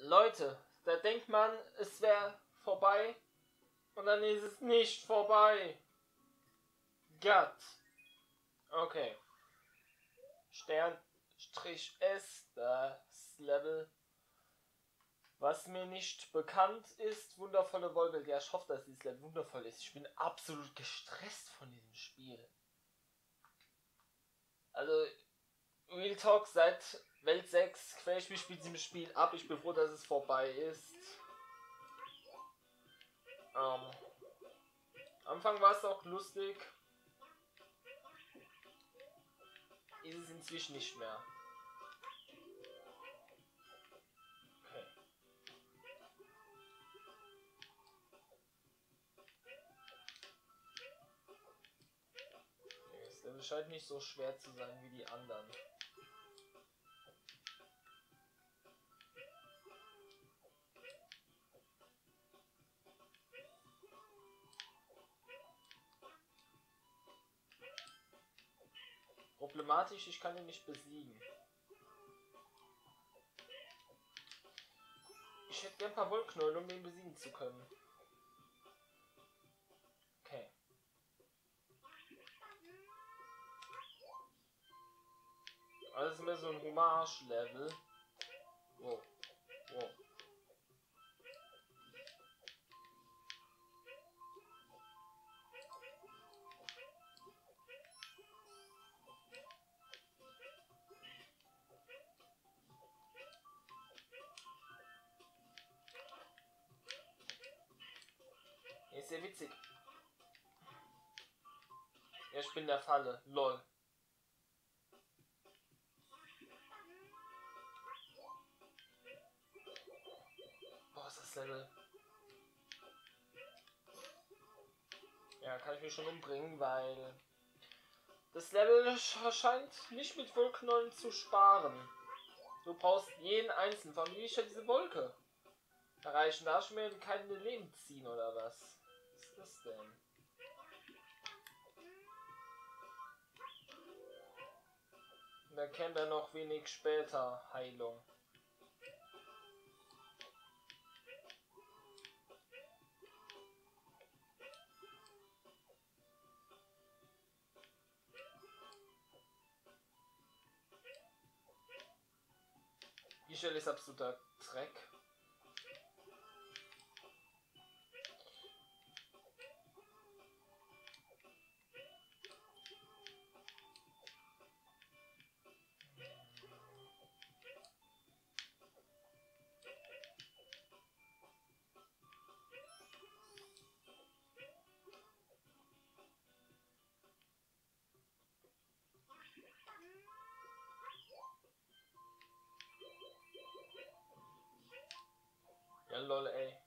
Leute, da denkt man, es wäre vorbei und dann ist es nicht vorbei. Gott. Okay. Stern-S, das Level. Was mir nicht bekannt ist, wundervolle Wollwelt. Ja, ich hoffe, dass dieses Level wundervoll ist. Ich bin absolut gestresst von diesem Spiel. Also, Real Talk, seit Welt 6 quäl ich mich mit diesem Spiel ab. Ich bin froh, dass es vorbei ist. Anfang war es auch lustig. Ist es inzwischen nicht mehr. Okay. Das Level scheint nicht so schwer zu sein wie die anderen. Problematisch, ich kann ihn nicht besiegen. Ich hätte gern ein paar Wollknäuel, um den besiegen zu können. Okay. Also ist mehr so ein Hommage-Level. Wow. Wow. Ist sehr witzig. Ja, ich bin in der Falle. Lol. Boah, ist das Level. Ja, kann ich mich schon umbringen, weil das Level scheint nicht mit Wollknollen zu sparen. Du brauchst jeden einzelnen. Von wie ich ja diese Wolke erreichen. Darf ich mir keine Leben ziehen oder was? Was ist das denn? Und dann kennt er noch wenig später Heilung. Die Stelle ist absoluter Dreck. Ja, lol, ey.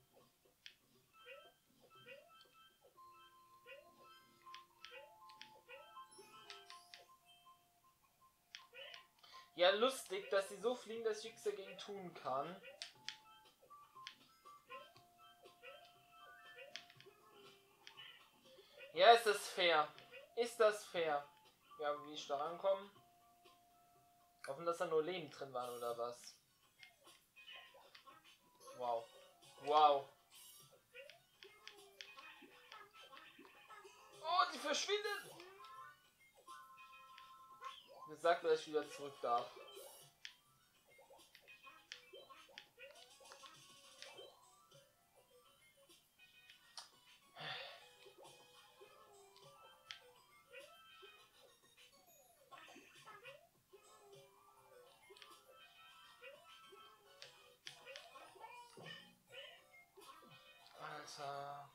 Ja, lustig, dass sie so fliegen, dass ich nichts dagegen tun kann. Ja, ist das fair? Ist das fair? Ja, wie ich da rankomme? Hoffen, dass da nur Leben drin waren oder was? Wow. Wow. Oh, die verschwindet! Mir sagt, dass ich wieder zurück darf. Alter.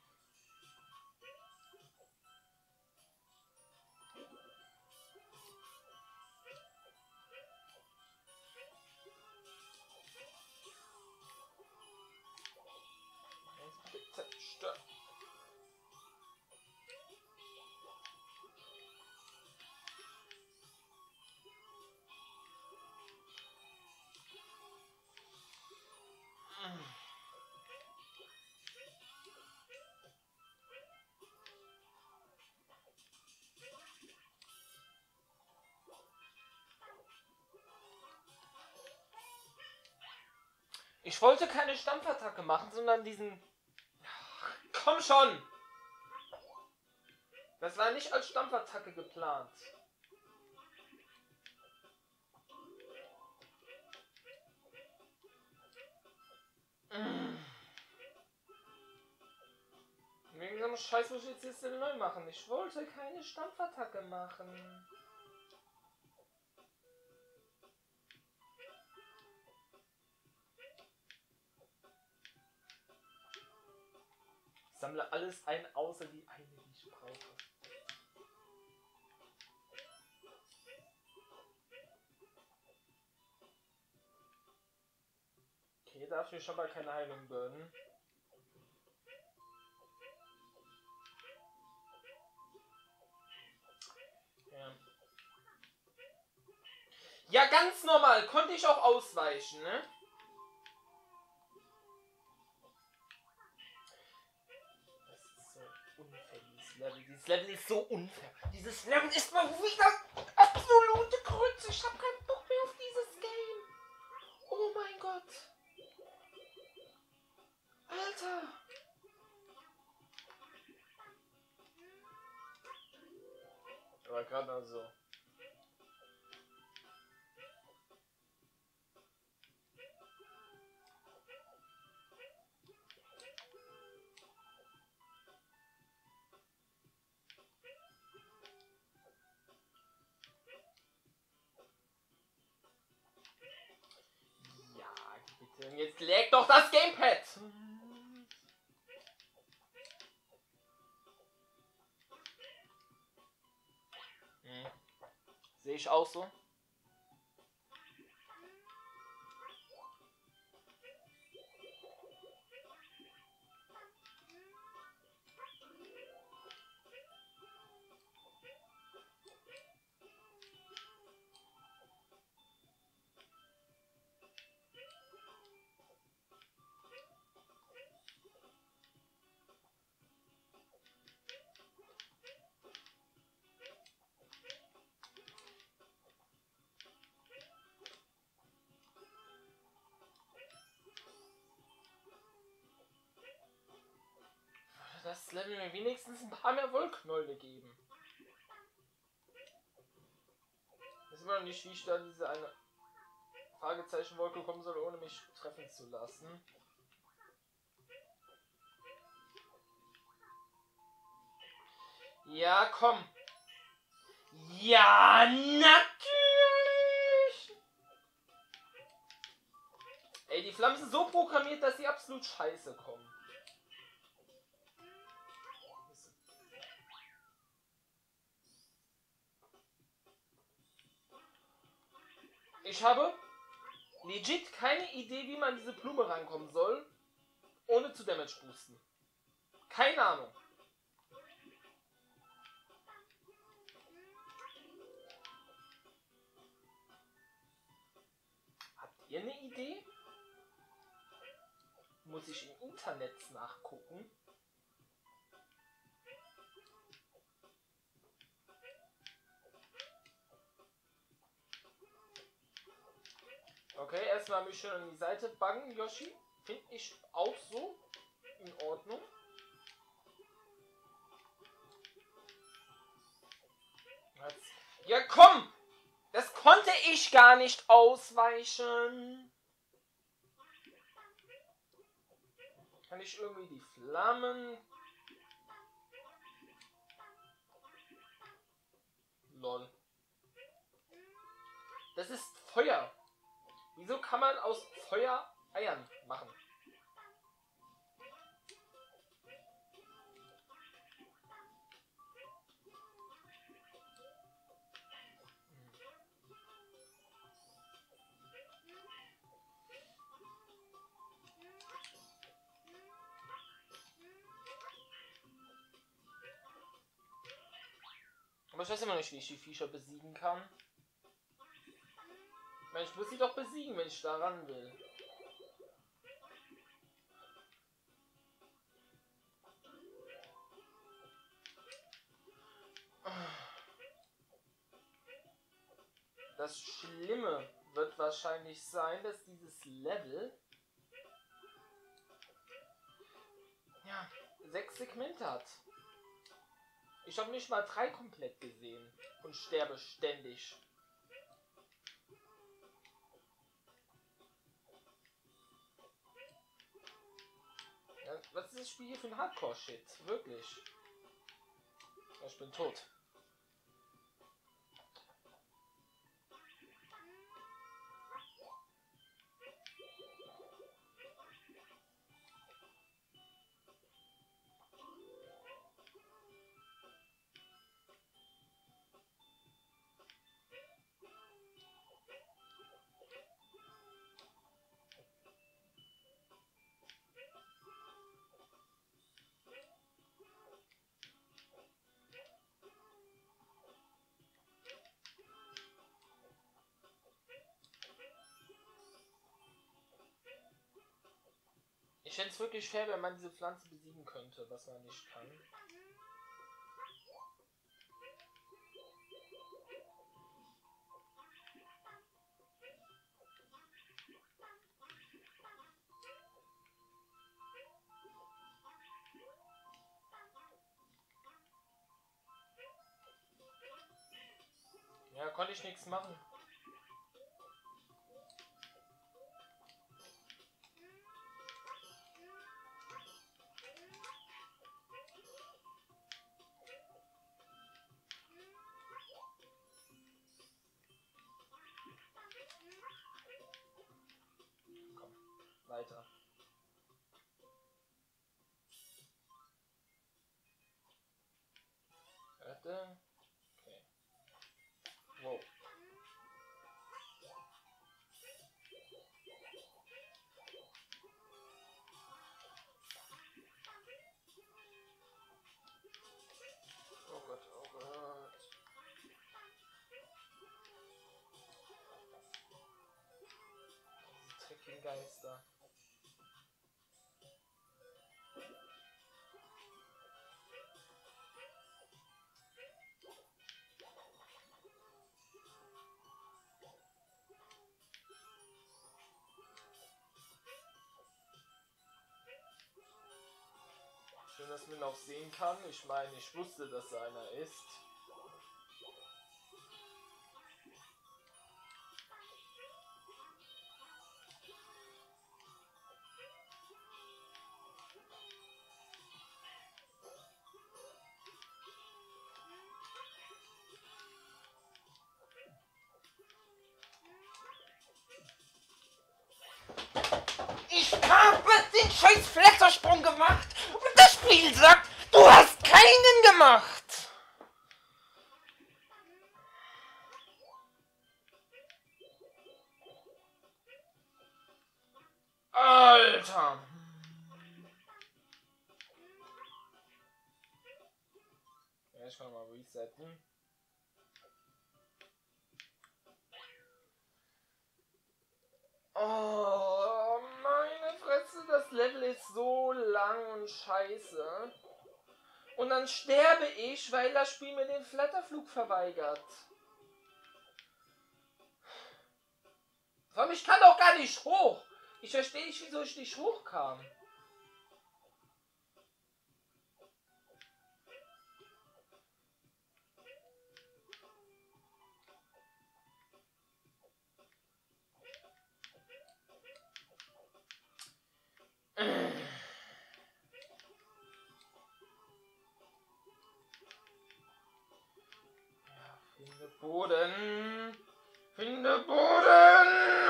Jetzt bitte zerstört. Ich wollte keine Stampfattacke machen, sondern diesen... Komm schon! Das war nicht als Stampfattacke geplant. Wegen so einem Scheiß muss ich jetzt neu machen. Ich wollte keine Stampfattacke machen. Ich sammle alles ein, außer die eine, die ich brauche. Okay, dafür schon mal keine Heilung gönnen. Ja. Ja, ganz normal. Konnte ich auch ausweichen, ne? Dieses Level ist so unfair. Dieses Level ist mal wieder absolute Grütze. Ich hab keinen Bock mehr auf dieses Game. Oh mein Gott. Alter. Aber gerade also. Und jetzt leg doch das Gamepad! Sehe ich auch so. Das Level mir wenigstens ein paar mehr Wollknäule geben. Ich weiß immer noch nicht, wie ich da diese eine Fragezeichen-Wolke kommen soll, ohne mich treffen zu lassen. Ja, komm. Ja, natürlich. Ey, die Flammen sind so programmiert, dass sie absolut scheiße kommen. Ich habe legit keine Idee, wie man diese Blume rankommen soll, ohne zu Damage boosten. Keine Ahnung. Habt ihr eine Idee? Muss ich im Internet nachgucken? Okay, erstmal mich schön an die Seite bangen, Yoshi. Finde ich auch so in Ordnung. Ja, komm! Das konnte ich gar nicht ausweichen. Kann ich irgendwie die Flammen... Lol. Das ist Feuer. Wieso kann man aus Feuer Eiern machen? Aber ich weiß immer nicht, wie ich die Viecher besiegen kann. Ich muss sie doch besiegen, wenn ich da ran will. Das Schlimme wird wahrscheinlich sein, dass dieses Level 6 Segmente hat. Ich habe nicht mal 3 komplett gesehen und sterbe ständig. Ja, was ist das Spiel hier für ein Hardcore-Shit? Wirklich. Ich bin tot. Ich fände es wirklich fair, wenn man diese Pflanze besiegen könnte, was man nicht kann. Ja, konnte ich nichts machen. Komm, weiter. Warte. Okay. Wow. Oh Gott, oh Gott. Diese dreckigen Geister. Schön, dass man ihn auch sehen kann. Ich meine, ich wusste, dass er einer ist. Ich habe den scheiß Flattersprung gemacht und das Spiel sagt, du hast keinen gemacht. Alter! Ja, ich kann mal resetten. Oh, meine Fresse, das Level ist so lang und scheiße. Und dann sterbe ich, weil das Spiel mir den Flatterflug verweigert. Vor allem, ich kann doch gar nicht hoch. Ich verstehe nicht, wieso ich nicht hochkam. Finde Boden. Finde Boden.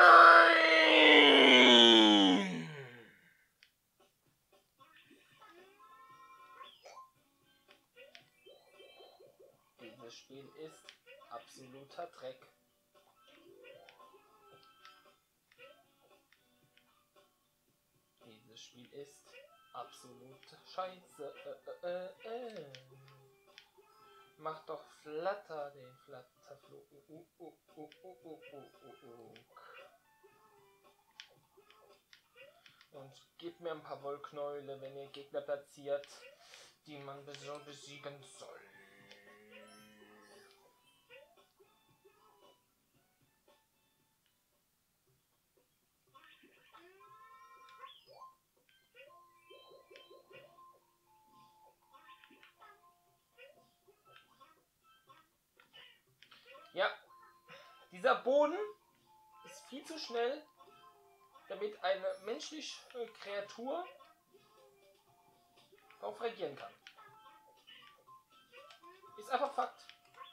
Nein. Dieses Spiel ist absoluter Dreck. Dieses Spiel ist absolute Scheiße. Mach doch Flatter den Flatterflug. Und gebt mir ein paar Wollknäule, wenn ihr Gegner platziert, die man besiegen soll. Dieser Boden ist viel zu schnell, damit eine menschliche Kreatur darauf reagieren kann. Ist einfach Fakt.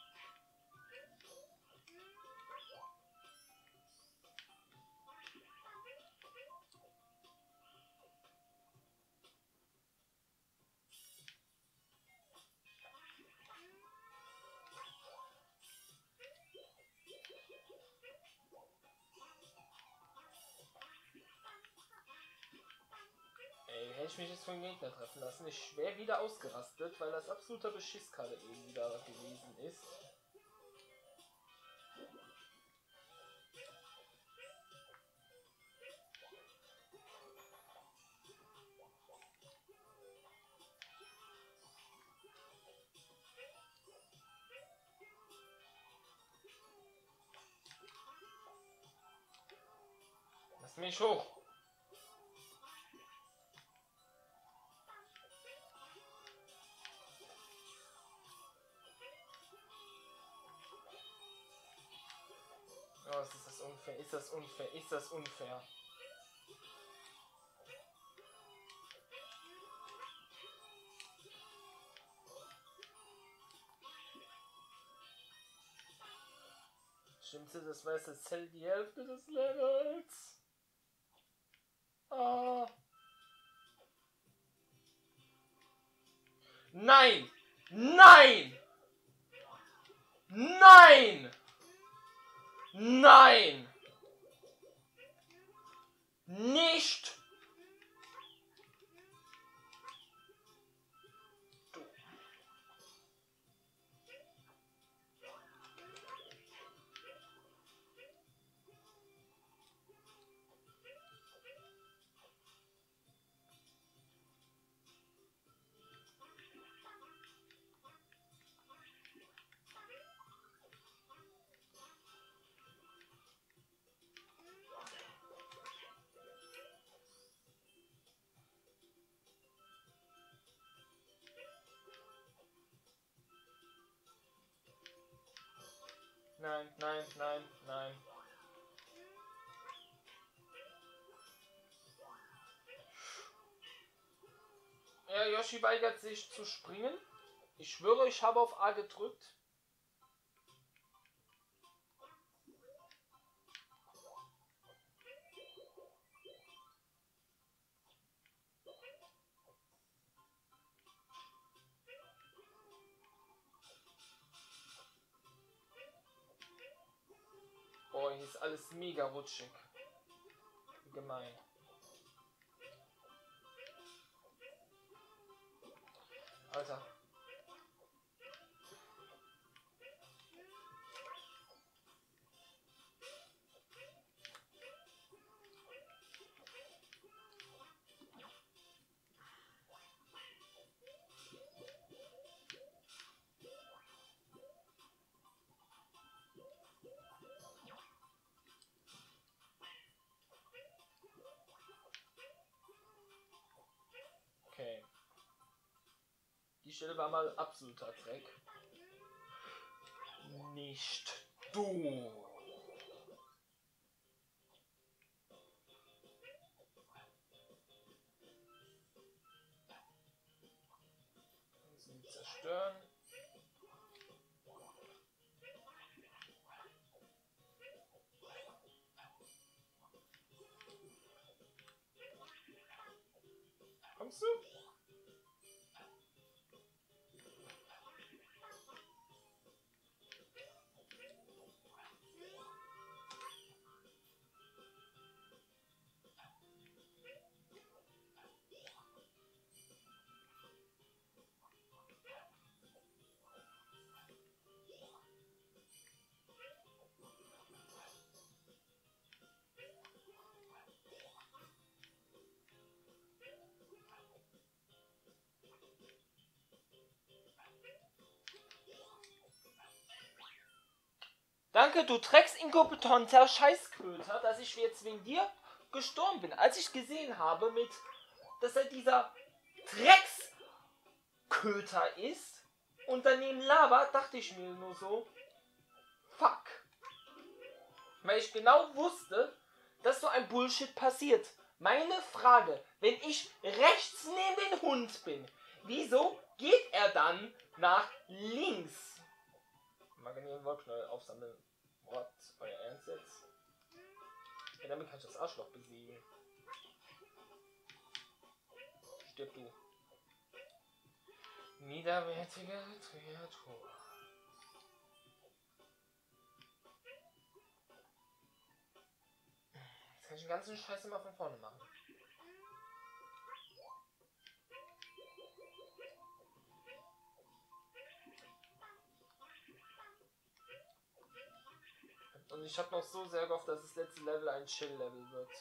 Hätte ich mich jetzt von Gegner treffen lassen, ich wäre wieder ausgerastet, weil das absoluter Beschiss gerade eben wieder gewesen ist. Lass mich hoch! Oh, ist das unfair? Ist das unfair? Ist das unfair? Stimmte, das war jetzt die Hälfte des Levels. Oh. Nein! Nein! Nein! Nein! Nicht! Du. Nein, nein, nein, nein. Ja, Yoshi weigert sich zu springen. Ich schwöre, ich habe auf A gedrückt. Boah, hier ist alles mega rutschig. Gemein. Alter. Okay. Die Stelle war mal absoluter Dreck. Nicht du. Sie zerstören. Kommst du? Danke, du drecksinkompetenter Scheißköter, dass ich jetzt wegen dir gestorben bin. Als ich gesehen habe, dass er dieser Drecksköter ist und daneben Lava, dachte ich mir nur so, fuck. Weil ich genau wusste, dass so ein Bullshit passiert. Meine Frage, wenn ich rechts neben den Hund bin, wieso geht er dann nach links? Imaginären Wollknäuel aufsammeln. What? Euer Ernst jetzt? Ja, damit kann ich das Arschloch besiegen. Stirb du. Niederwertige Kreatur. Jetzt kann ich den ganzen Scheiß immer von vorne machen. Und ich habe noch so sehr gehofft, dass das letzte Level ein Chill-Level wird.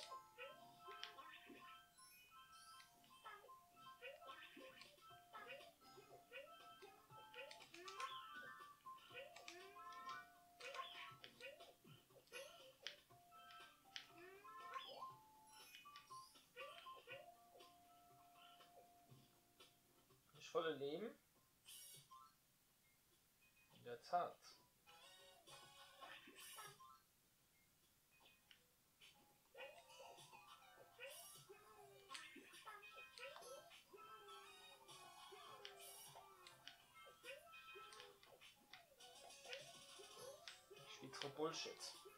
Ich volle Leben? In der Tat. So Bullshit.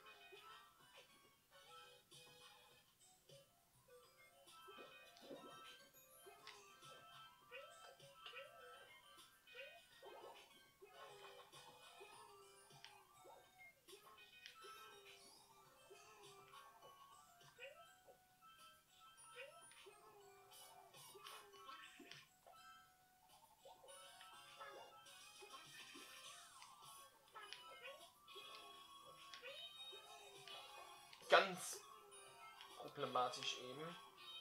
Ganz problematisch eben.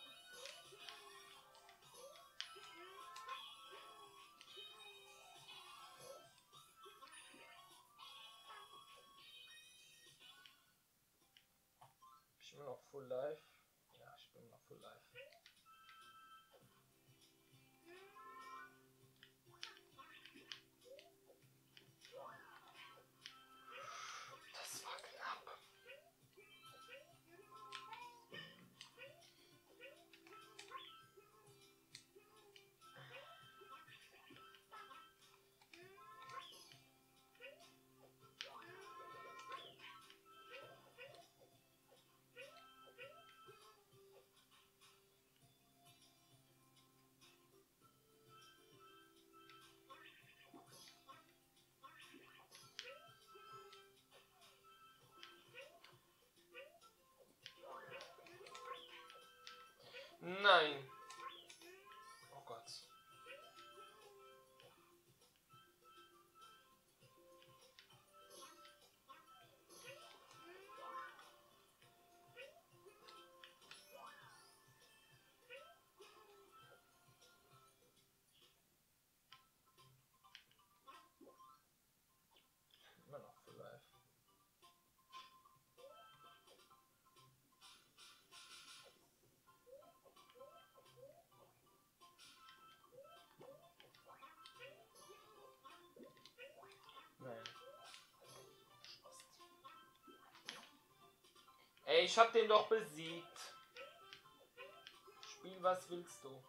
Ich bin noch full life. Ja, ich bin noch full life. Das war knapp. Nein. Oh Gott. Immer noch full life. Nein. Ey, ich hab den doch besiegt. Spiel, was willst du?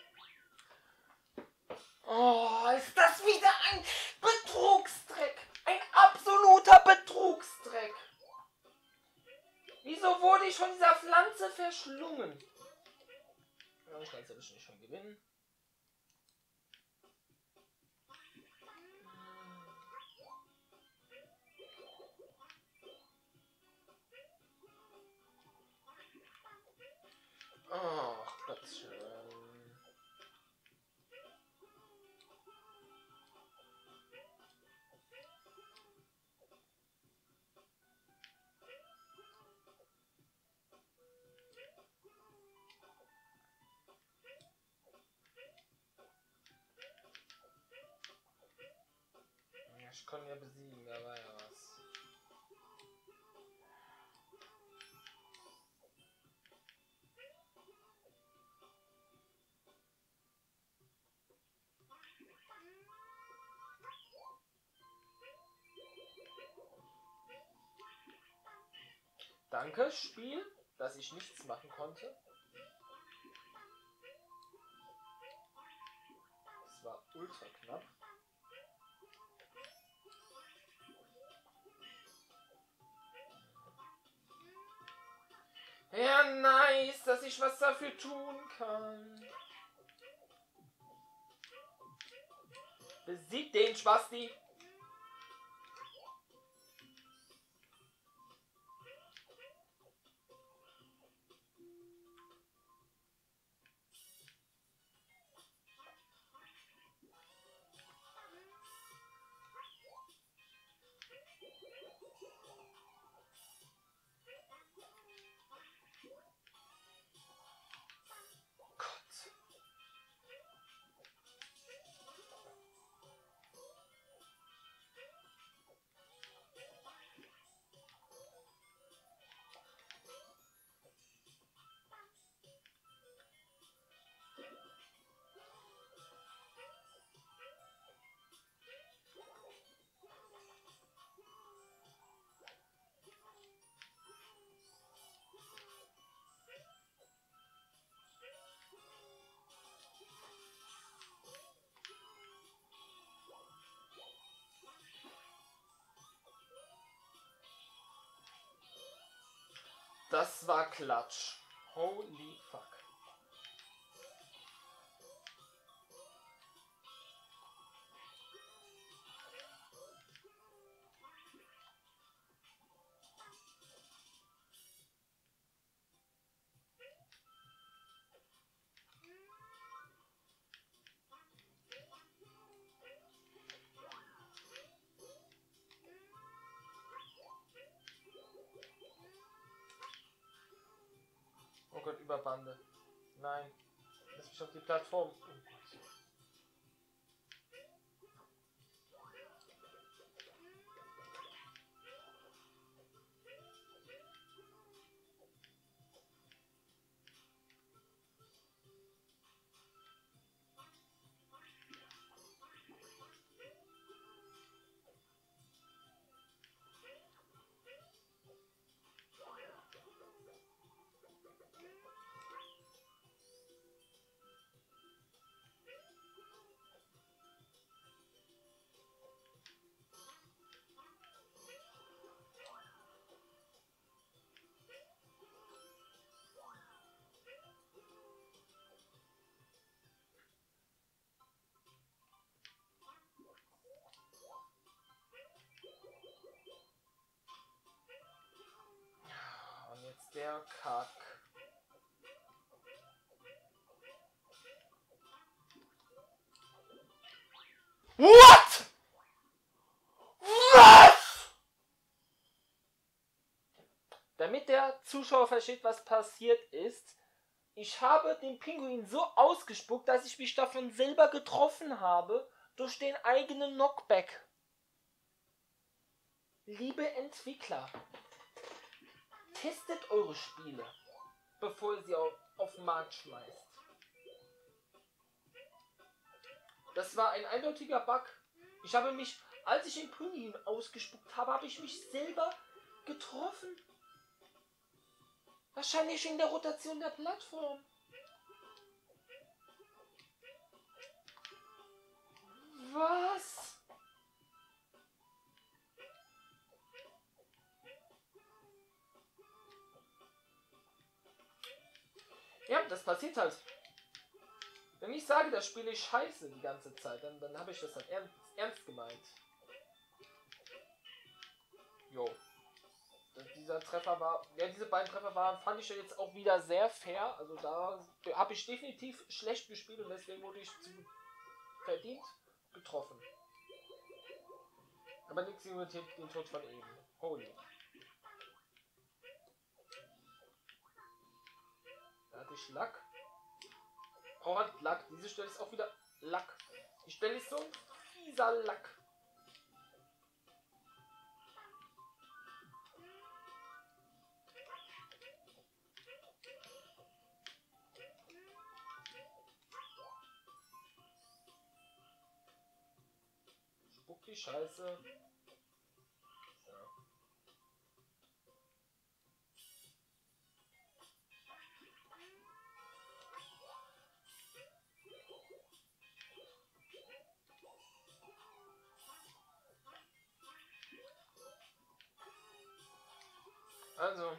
Oh, ist das wieder ein Betrugsdreck. Ein absoluter Betrugsdreck. Wieso wurde ich von dieser Pflanze verschlungen? Ja, ich kann es nicht schon gewinnen. Oh, Gottchen. Ich konnte ja besiegen, da war ja was. Danke, Spiel, dass ich nichts machen konnte. Das war ultra knapp. Ja, nice, dass ich was dafür tun kann. Besieg den Spasti. Das war Klatsch. Holy fuck. Oh Gott, Überbande. Nein. Lass mich auf die Plattform. Oh Gott. Und jetzt der Kack. What? Was? Damit der Zuschauer versteht, was passiert ist, ich habe den Pinguin so ausgespuckt, dass ich mich davon selber getroffen habe durch den eigenen Knockback. Liebe Entwickler, testet eure Spiele, bevor ihr sie auf den Markt schmeißt. Das war ein eindeutiger Bug. Ich habe mich, als ich den Pinguin ausgespuckt habe, habe ich mich selber getroffen. Wahrscheinlich in der Rotation der Plattform. Was? Ja, das passiert halt. Wenn ich sage, das Spiel ist scheiße die ganze Zeit, dann habe ich das halt ernst gemeint. Jo. Dieser Treffer war, ja, diese beiden Treffer waren, fand ich jetzt auch wieder sehr fair. Also da habe ich definitiv schlecht gespielt und deswegen wurde ich verdient getroffen. Aber nichts imitiert den Tod von eben. Holy. Da hatte ich Lack. Oh, hat Lack. Diese Stelle ist auch wieder Lack. Die Stelle ist so ein fieser Lack. Spuck die Scheiße. So. Also.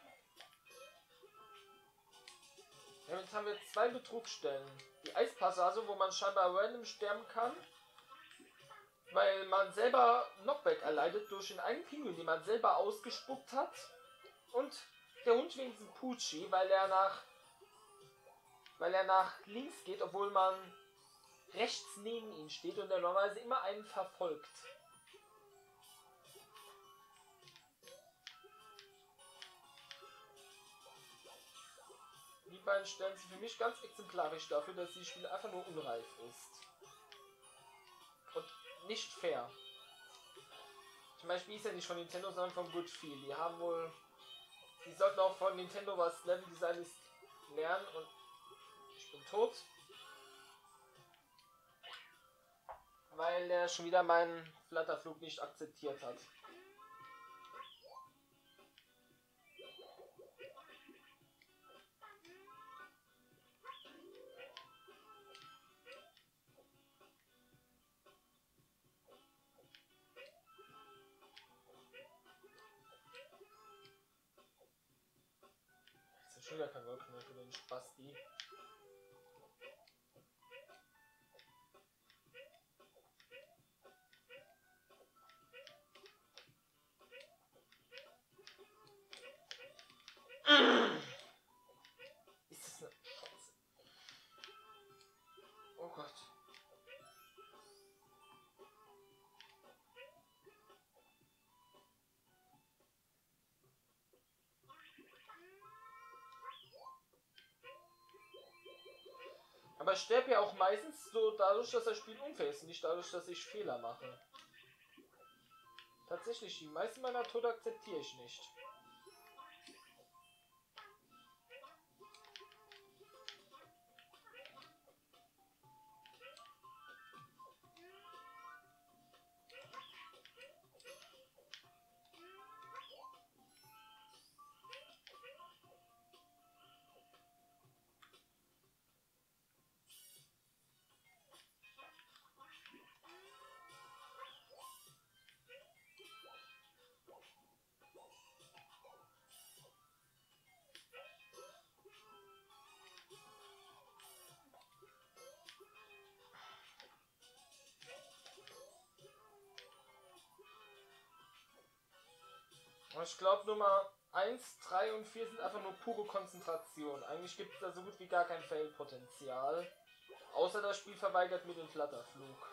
Ja, jetzt haben wir 2 Betrugsstellen. Die Eispassage, wo man scheinbar random sterben kann. Weil man selber Knockback erleidet durch den einen Pinguin, den man selber ausgespuckt hat. Und der Hund wenigstens Pucci, weil er nach links geht, obwohl man rechts neben ihm steht und er normalerweise immer einen verfolgt. Die beiden Stellen sind für mich ganz exemplarisch dafür, dass dieses Spiel einfach nur unreif ist. Und nicht fair. Zum Beispiel ist ja nicht von Nintendo, sondern von Good Feel. Die sollten auch von Nintendo, was Level Design ist, lernen. Und ich bin tot. Weil er schon wieder meinen Flatterflug nicht akzeptiert hat. Schon wieder kein Wolken mehr für den Spasti. Ist das eine Scheiße? Oh Gott. Aber ich sterbe ja auch meistens so dadurch, dass das Spiel unfair ist, nicht dadurch, dass ich Fehler mache. Tatsächlich, die meisten meiner Tode akzeptiere ich nicht. Ich glaube Nummer 1, 3 und 4 sind einfach nur pure Konzentration. Eigentlich gibt es da so gut wie gar kein Fail-Potenzial. Außer das Spiel verweigert mir den Flatterflug.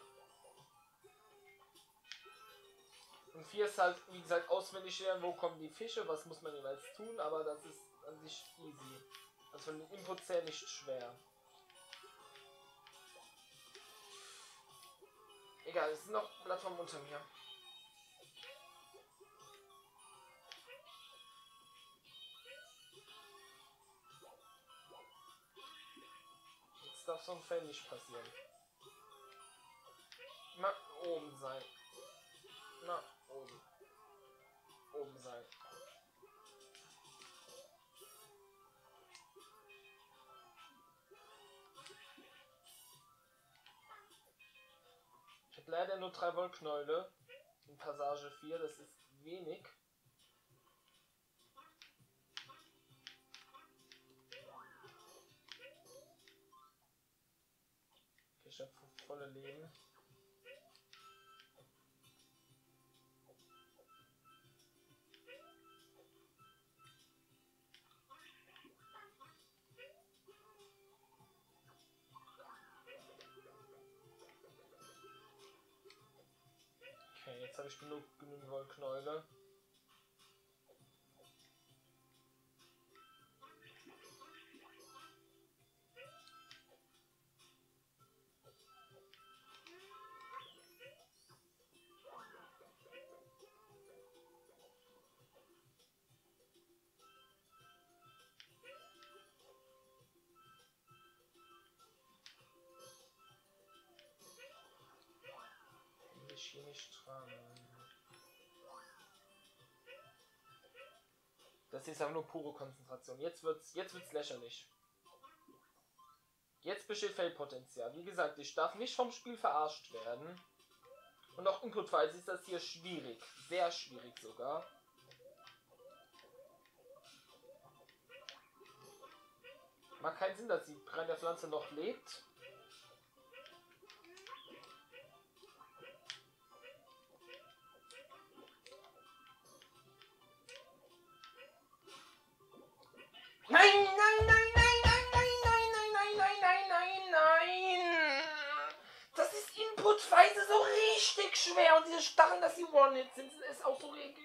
Und 4 ist halt, wie gesagt, auswendig lernen, wo kommen die Fische, was muss man jeweils tun, aber das ist an sich easy. Also von den Inputs her nicht schwer. Egal, es ist noch Plattform unter mir. Jetzt darf so ein Fail nicht passieren. Immer oben sein. Na, oben. Oben sein. Ich habe leider nur 3 Wollknäule in Passage 4, das ist wenig. Okay, ich habe volle Leben. Okay, jetzt habe ich genügend Wollknäule. Hier nicht dran. Das ist aber nur pure Konzentration. Jetzt wird's lächerlich. Jetzt besteht Fail-Potenzial. Wie gesagt, ich darf nicht vom Spiel verarscht werden. Und auch inputweise ist das hier schwierig. Sehr schwierig sogar. Macht keinen Sinn, dass die brennende Pflanze noch lebt. Nein, nein, nein, nein, nein, nein, nein, nein, nein, nein, nein, nein, nein. Das ist inputweise so richtig schwer. Und diese Stacheln, dass sie One-Hit sind, ist auch so richtig.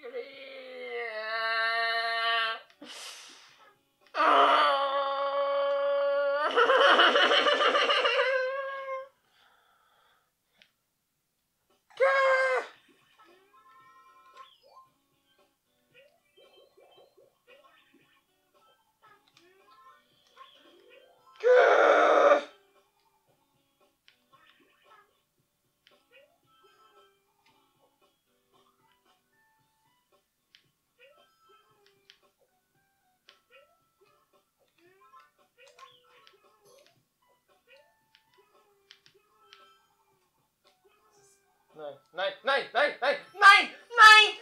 Nein, nein, nein, nein, nein, nein, nein,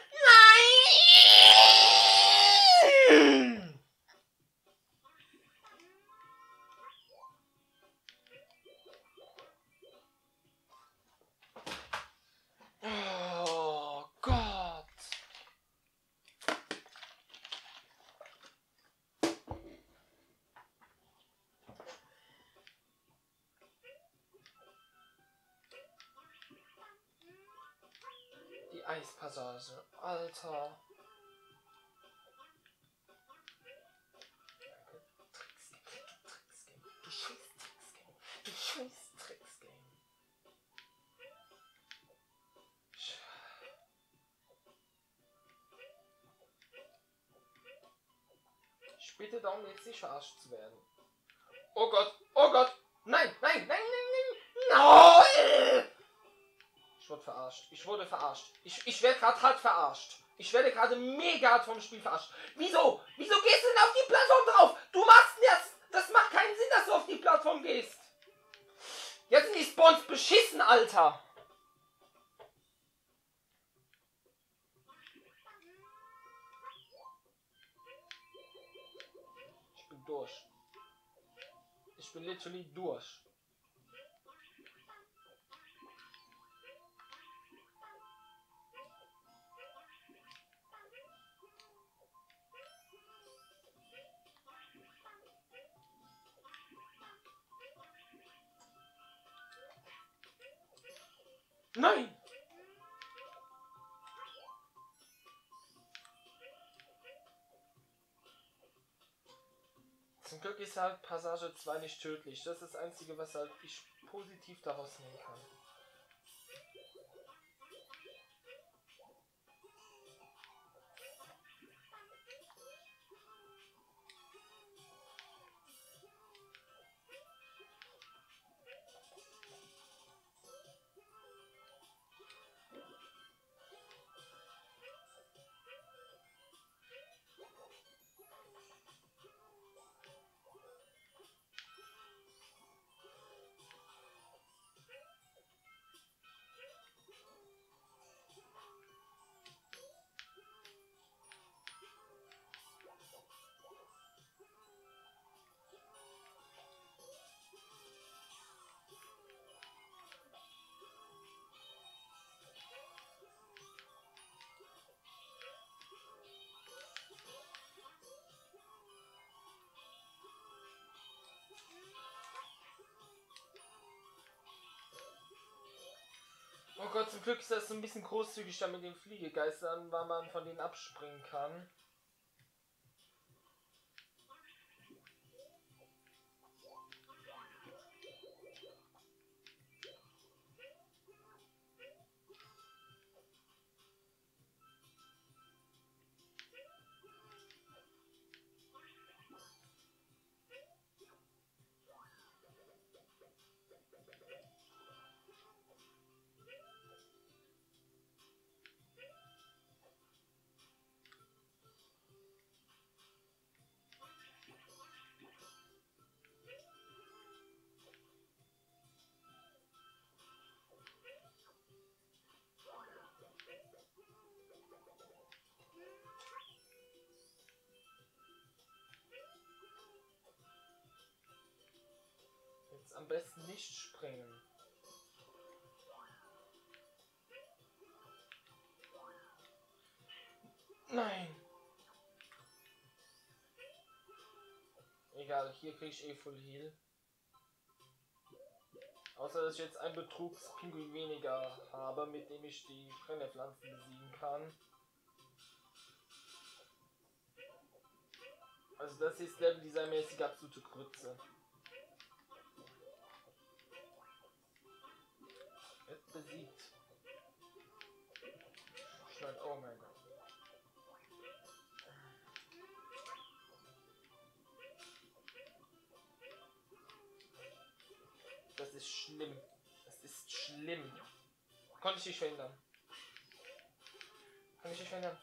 nein! Oh Gott! Die Eispassage, Alter. Du scheiß Tricksgame. Du scheiß Tricksgame. Ich bitte darum, jetzt nicht verarscht zu werden. Oh Gott, oh Gott. Nein, nein, nein, nein, nein. No! Ich wurde verarscht. Ich wurde verarscht. Ich werde gerade hart verarscht. Ich werde gerade mega hart vom Spiel verarscht. Wieso? Wieso gehst du denn auf die Plattform drauf? Du machst das. Das macht keinen Sinn, dass du auf die Plattform gehst. Jetzt sind die Spawns beschissen, Alter. Ich bin durch. Ich bin literally durch. Nein! Zum Glück ist halt Passage 2 nicht tödlich. Das ist das Einzige, was halt ich positiv daraus nehmen kann. Oh Gott, zum Glück ist das so ein bisschen großzügig da mit den Fliegegeistern, weil man von denen abspringen kann. Jetzt am besten nicht springen. Nein. Egal, hier krieg ich eh Full Heal. Außer dass ich jetzt einen Betrugspinguin weniger habe, mit dem ich die Brennnerpflanzen besiegen kann. Also das ist leveldesign-mäßig absolute Grütze. Jetzt besiegt. Schnell, oh mein Gott. Das ist schlimm. Das ist schlimm. Konnte ich nicht verhindern. Kann ich nicht verhindern.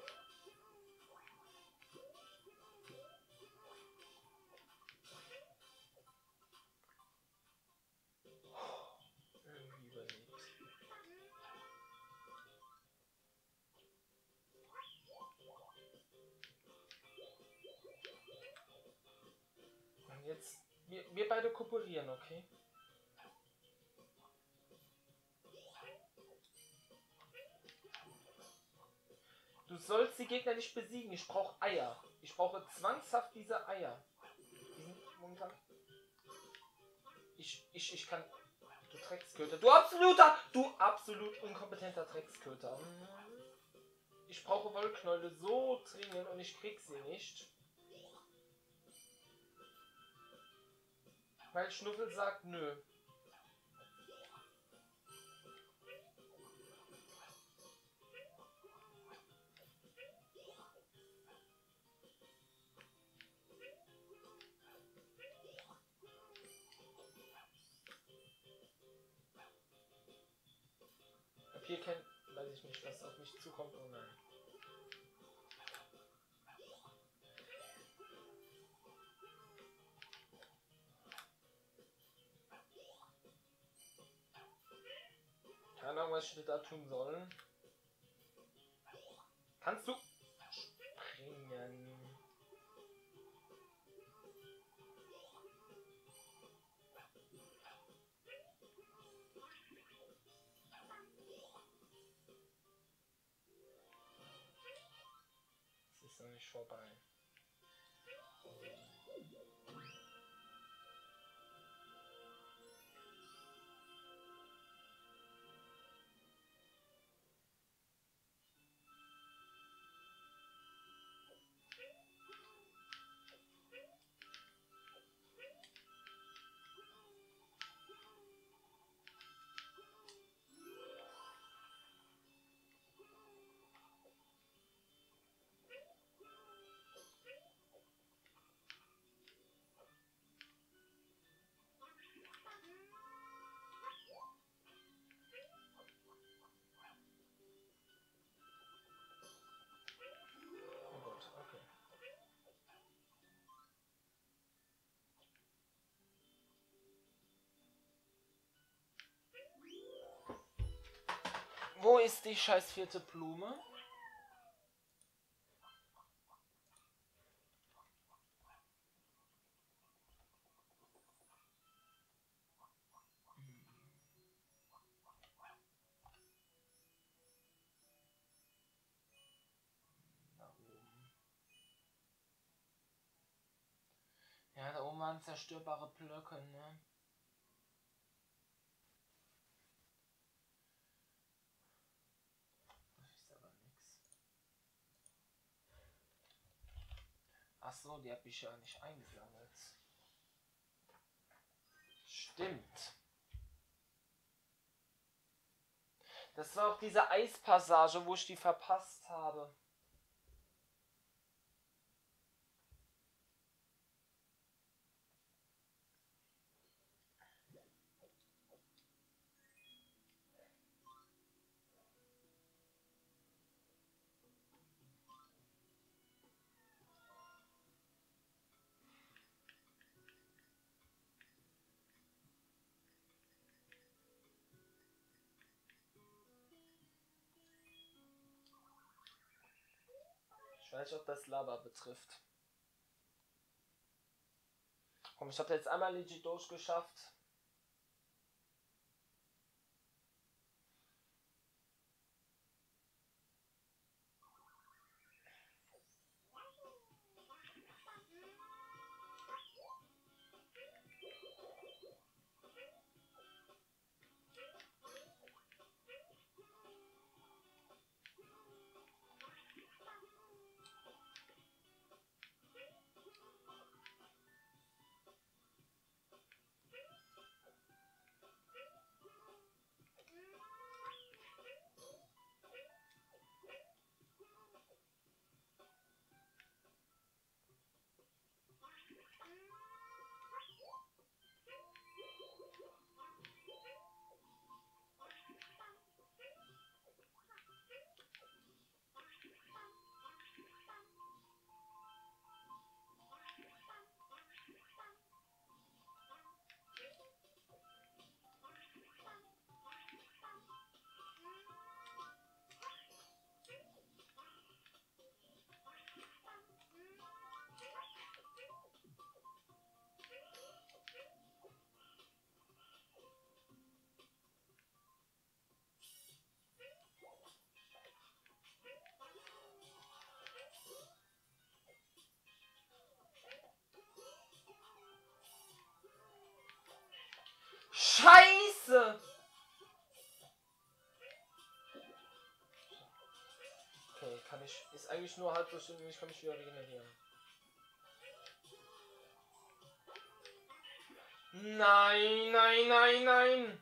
Irgendwie überlebt. Und jetzt, wir beide kooperieren, okay? Du sollst die Gegner nicht besiegen. Ich brauche Eier. Ich brauche zwangshaft diese Eier. Momentan. Ich kann. Du Drecksköter. Du absolut inkompetenter Drecksköter. Ich brauche Wollknäule so dringend und ich krieg sie nicht. Weil Schnuffel sagt nö. Hier weiß ich nicht, was auf mich zukommt. Oh nein. Keine Ahnung, was ich da tun soll. Kannst du springen? Es ist noch nicht vorbei. Oh Gott, okay. Wo ist die scheiß 4. Blume? Da oben. Ja, da oben waren zerstörbare Blöcke, ne? Das ist aber nix. Ach so, die habe ich ja nicht eingesammelt. Stimmt. Das war auch diese Eispassage, wo ich die verpasst habe. Ich weiß nicht, ob das Lava betrifft. Komm, ich habe jetzt einmal legit durchgeschafft. Scheiße! Okay, kann ich. Ist eigentlich nur halb bestimmt, ich kann mich wieder regenerieren. Nein, nein, nein, nein!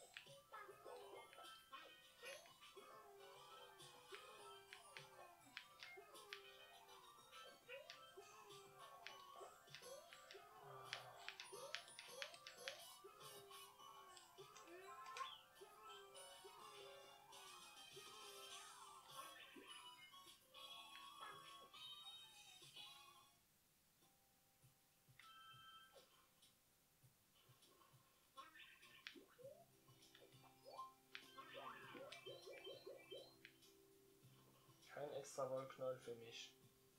Kein extra Wollknäuel für mich.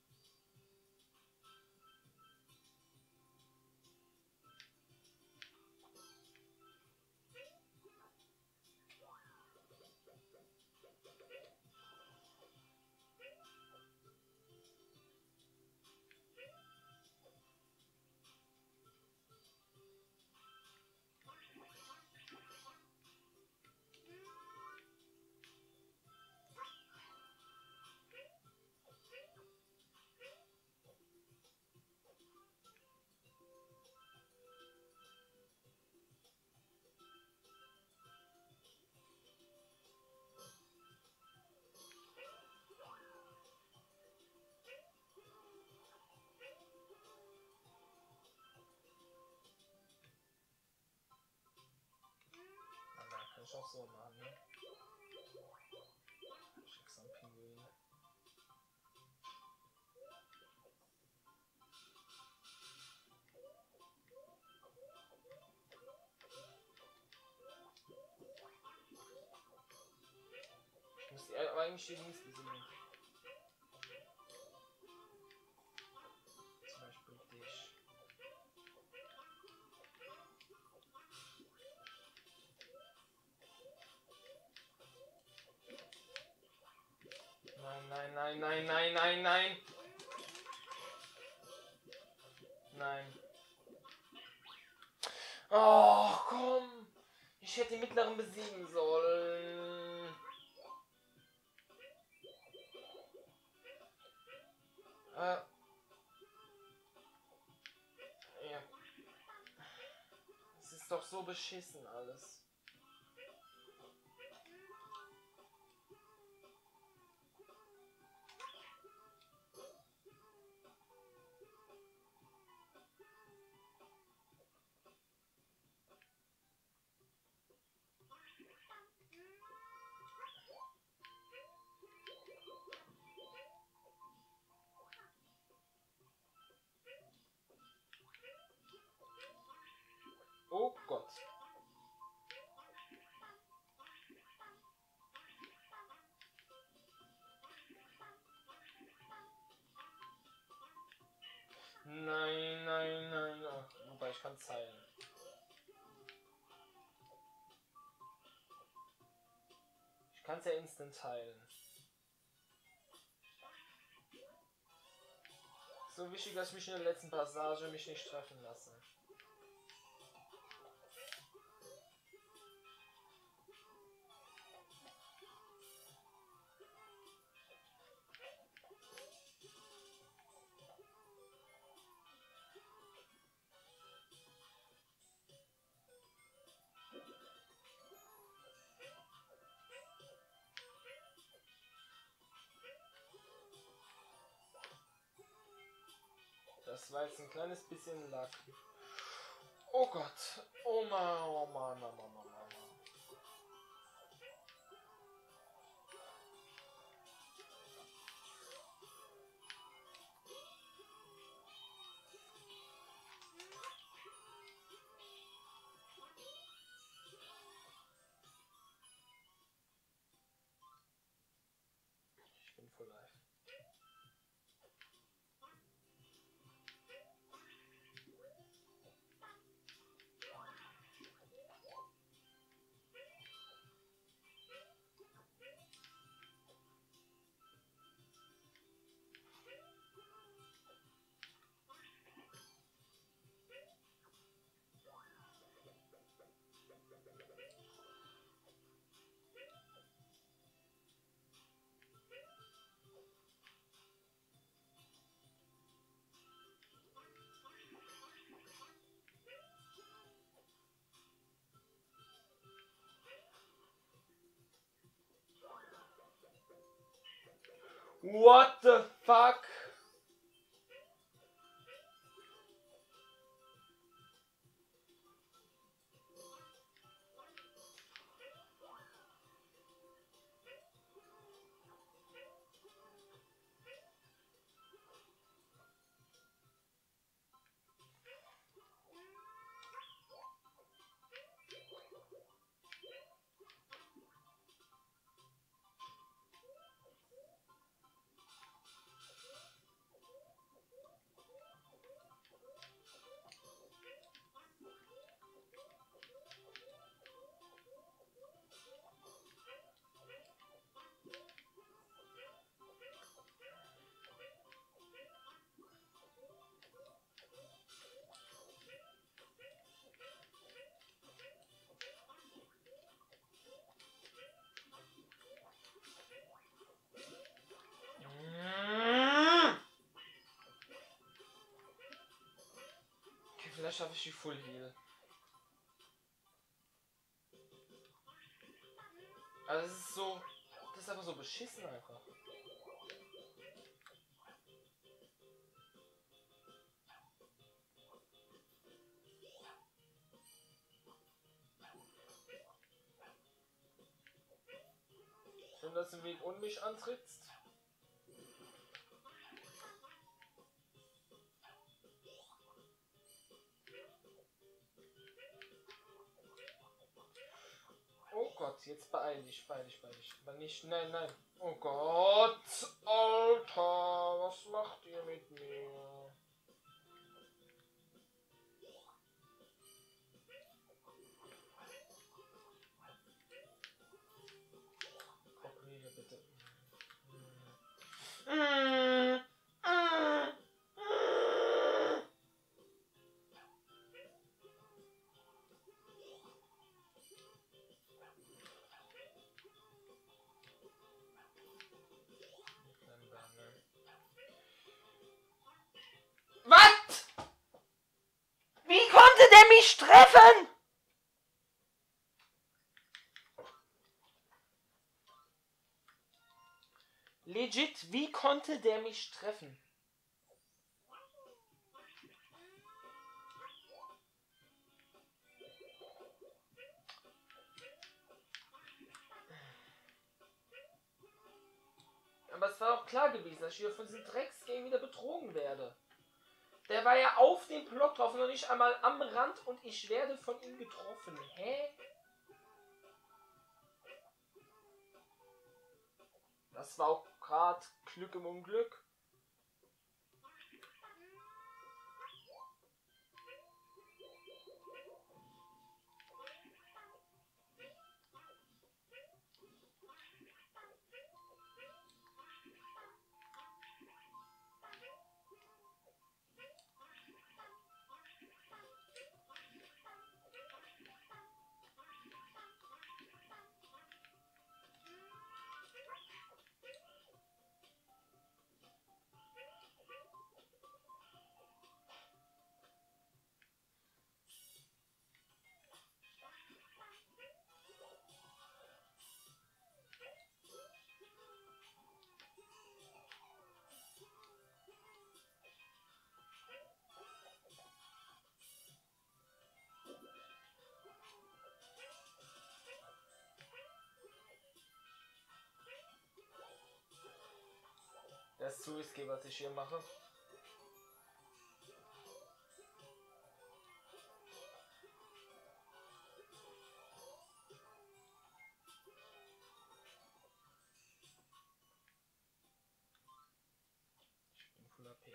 Kann ich auch so machen, ne? Schick so einen Pinguin. Ich muss die aber eigentlich die Dings besiegen. Zum Beispiel dich. Nein, nein, nein, nein, nein, nein, nein. Nein. Oh, komm. Ich hätte die mittleren besiegen sollen. Ja. Es ist doch so beschissen alles. Oh Gott. Nein, nein, nein. Ach, wobei ich kann zeilen. Ich kann es ja instant teilen. So wichtig, dass ich mich in der letzten Passage mich nicht treffen lasse. Das war jetzt ein kleines bisschen Lack. Oh Gott. Oh Mann, oh Mann, oh Mann, oh Mann. Ich bin voll live. What the fuck? Okay, vielleicht schaffe ich die Full Heal. Also das ist so... Das ist aber so beschissen einfach. Schön, dass du den Weg ohne mich antrittst. Oh Gott, jetzt beeil dich. Aber nicht, nein. Oh Gott, Alter, was macht ihr mit mir? Guck mir hier bitte. Was? Wie konnte der mich treffen? Legit, wie konnte der mich treffen? Aber es war auch klar gewesen, dass ich hier von diesem Drecksgame wieder betrogen werde. Der war ja auf dem Block drauf und noch nicht einmal am Rand und ich werde von ihm getroffen. Hä? Das war auch gerade Glück im Unglück. Das ist zu risky, was ich hier mache. Ich bin Full AP.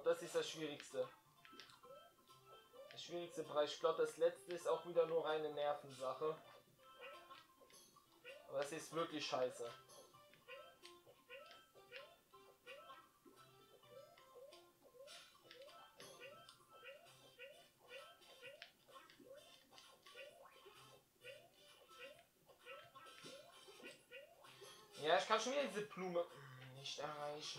Und das ist das Schwierigste. Der schwierigste Bereich. Ich glaube, das letzte ist auch wieder nur reine Nervensache. Aber es ist wirklich scheiße. Ja, ich kann schon wieder diese Blume nicht erreichen.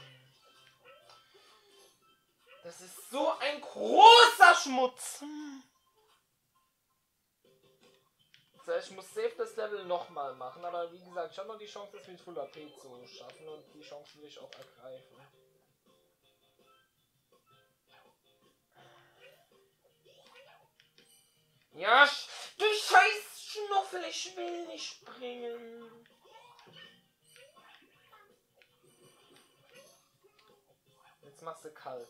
Das ist so ein großer Schmutz. Das heißt, ich muss safe das Level nochmal machen, aber wie gesagt, ich habe noch die Chance, das mit Full AP zu schaffen und die Chance will ich auch ergreifen. Ja, du scheiß Schnuffel, ich will nicht springen. Jetzt machst du kalt.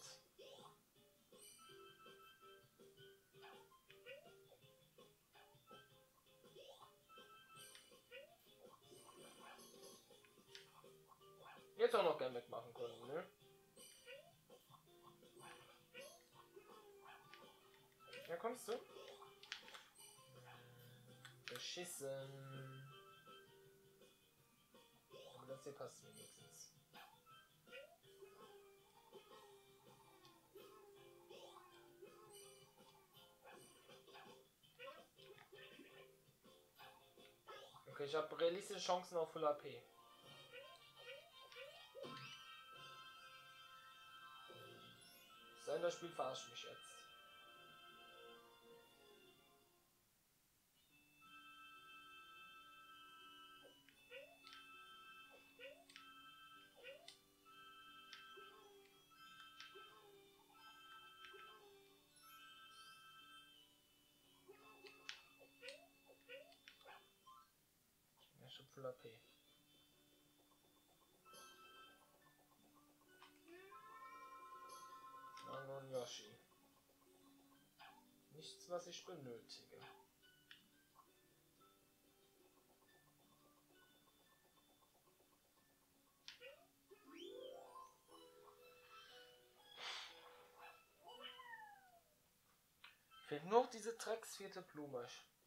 Jetzt auch noch gern wegmachen können, ne? Ja, kommst du? Beschissen. Aber das hier passt wenigstens. Okay, ich habe realistische Chancen auf Full AP. Das Spiel verarscht mich jetzt. Ja, ich hab Full AP. Mango und Yoshi. Nichts, was ich benötige. Fehlt nur noch diese Drecks vierte Blume.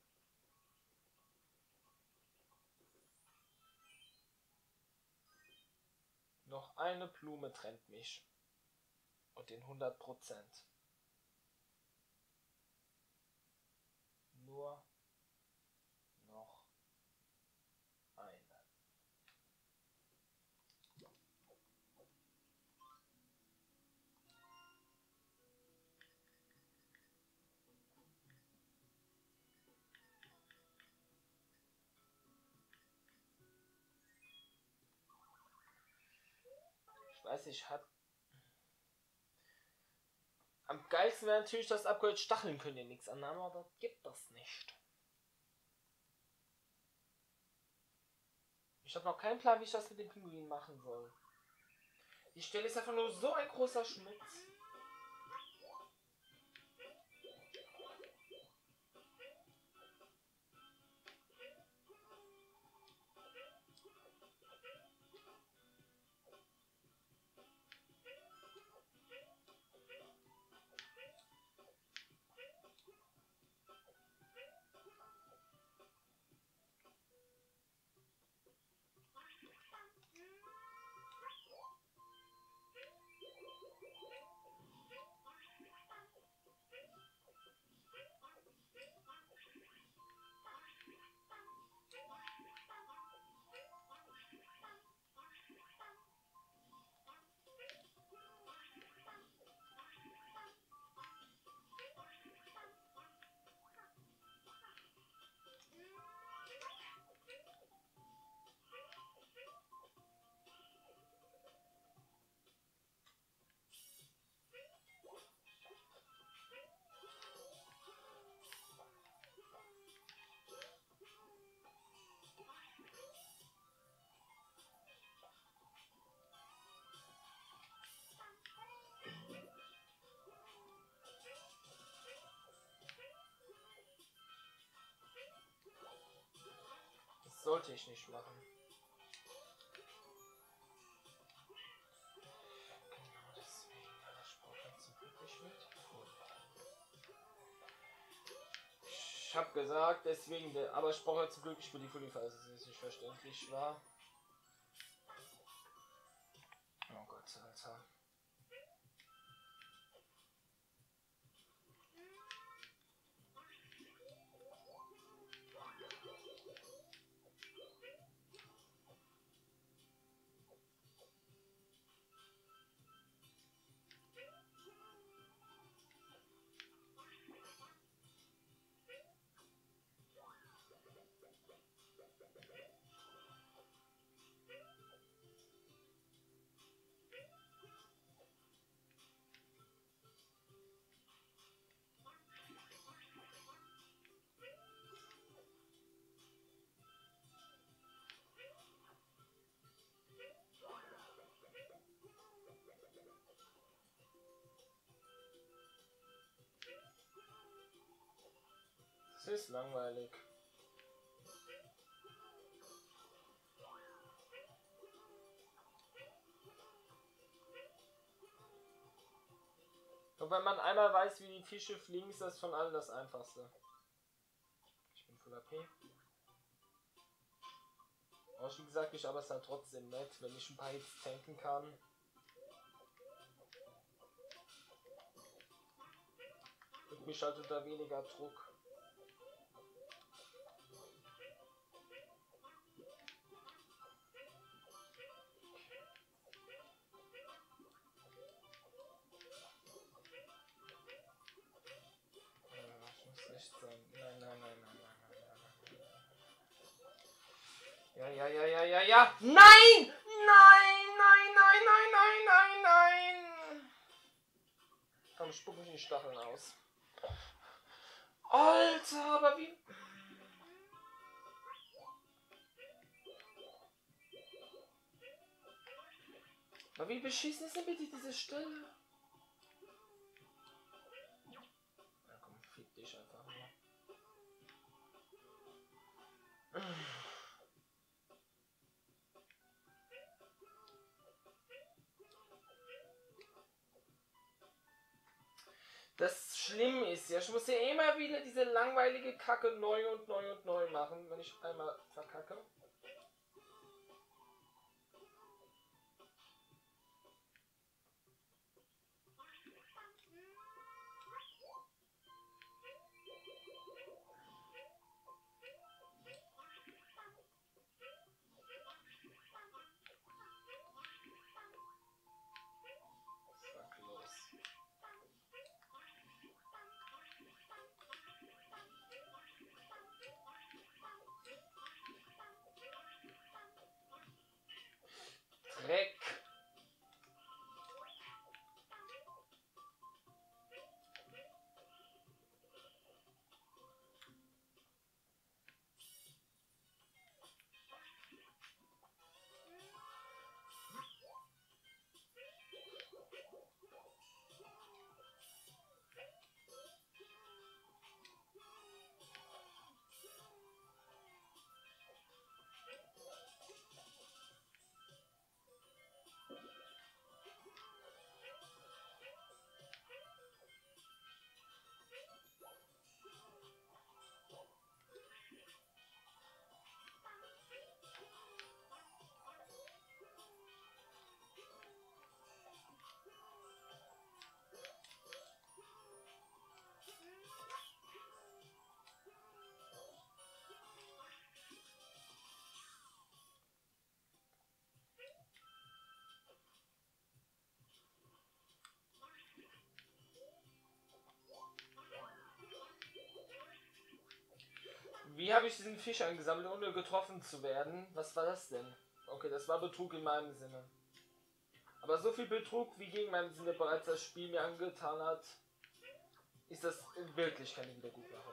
Noch eine Blume trennt mich. Und den 100%. Nur noch eine. Ich weiß nicht, hat... Am geilsten wäre natürlich das Upgrade Stacheln können ja nichts annehmen, aber das gibt das nicht. Ich habe noch keinen Plan, wie ich das mit dem Pinguin machen soll. Die Stelle ist einfach nur so ein großer Schmutz. Das sollte ich nicht machen. Genau deswegen, aber ich brauche jetzt hab gesagt, deswegen, aber ich brauche ja zum Glück nicht für die Fully, falls es nicht verständlich war. Oh Gott, Alter. Das ist langweilig. Und wenn man einmal weiß, wie die Fische fliegen, ist das von allen das Einfachste. Ich bin voll AP. Aber wie gesagt, ich aber es halt trotzdem nett, wenn ich ein paar Hits tanken kann. Und mich halt unter weniger Druck. Ich muss echt sein. Nein, nein, nein, nein, nein, nein, nein, nein. Ja. Nein! Nein! Komm, spuck mich die Stacheln aus. Alter, aber wie... Aber wie beschissen ist denn bitte diese Stelle? Na komm, fick dich einfach nur. Das Schlimme ist ja, ich muss ja immer wieder diese langweilige Kacke neu und neu machen, wenn ich einmal verkacke. Dreck. Wie habe ich diesen Fisch eingesammelt, ohne getroffen zu werden? Was war das denn? Okay, das war Betrug in meinem Sinne. Aber so viel Betrug, wie gegen meinen Sinne bereits das Spiel mir angetan hat, ist das wirklich keine Wiedergutmachung.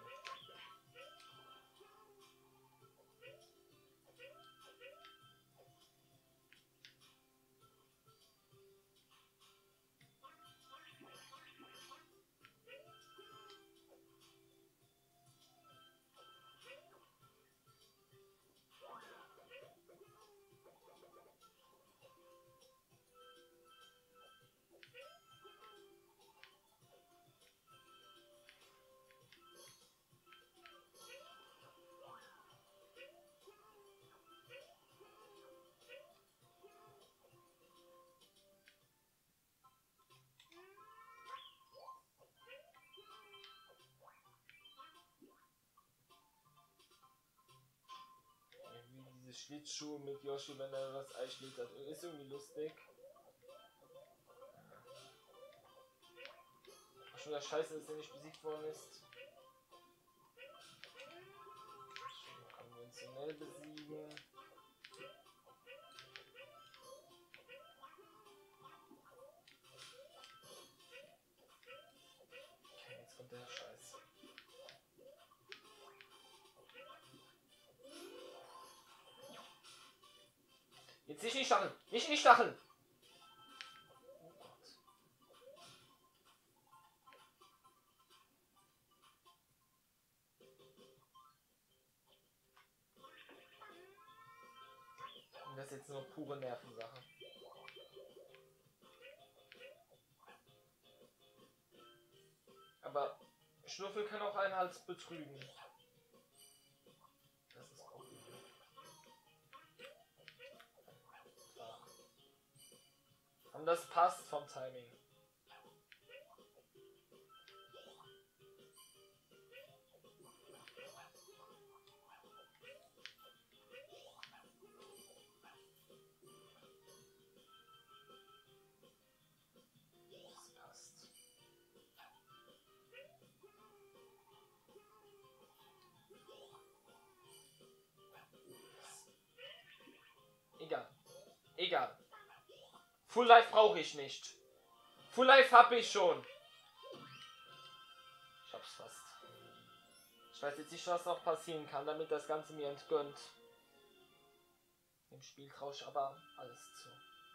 diese Schlittschuhe mit Yoshi, wenn er was einschlittert. Ist irgendwie lustig. Ach, schon wieder scheiße, dass er nicht besiegt worden ist. Konventionell besiegen. Okay, jetzt kommt der Scheiß. Jetzt nicht in die Stacheln! Nicht in die Stacheln! Oh Gott. Und das ist jetzt nur pure Nervensache. Aber Schnuffel kann auch einen Hals betrügen. Das ist auch übel. Und das passt vom Timing. Das passt. Egal. Egal. Full Life brauche ich nicht. Full Life habe ich schon. Ich hab's fast. Ich weiß jetzt nicht, was noch passieren kann, damit das Ganze mir entgönnt. Im Spiel traue ich aber alles zu.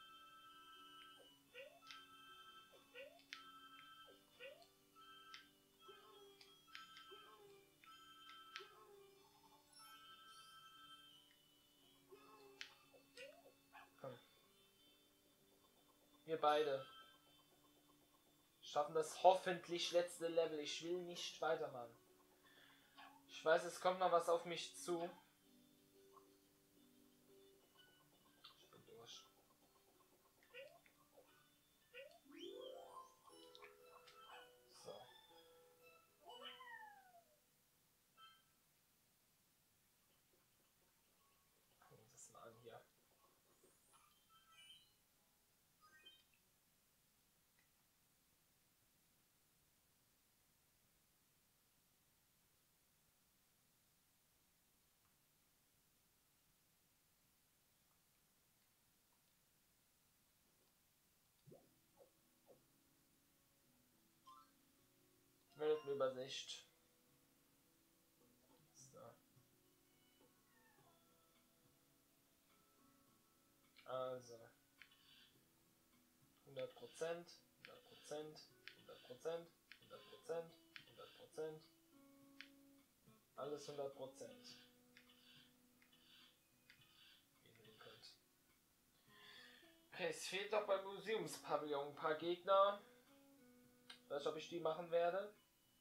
Komm. Wir beide schaffen das hoffentlich letzte Level. Ich will nicht weitermachen. Ich weiß, es kommt noch was auf mich zu. Ich bin durch. So. Gucken wir uns das mal an hier. Weltenübersicht. So. Also 100%, 100%, 100%, 100%, 100%. Alles 100%. Wie ihr sehen könnt. Okay, es fehlt doch beim Museumspavillon ein paar Gegner. Ich weiß nicht, ob ich die machen werde.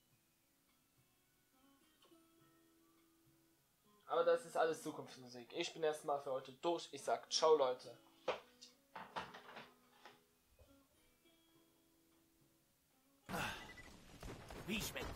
Aber das ist alles Zukunftsmusik. Ich bin erstmal für heute durch. Ich sag ciao, Leute. Wie schmeckt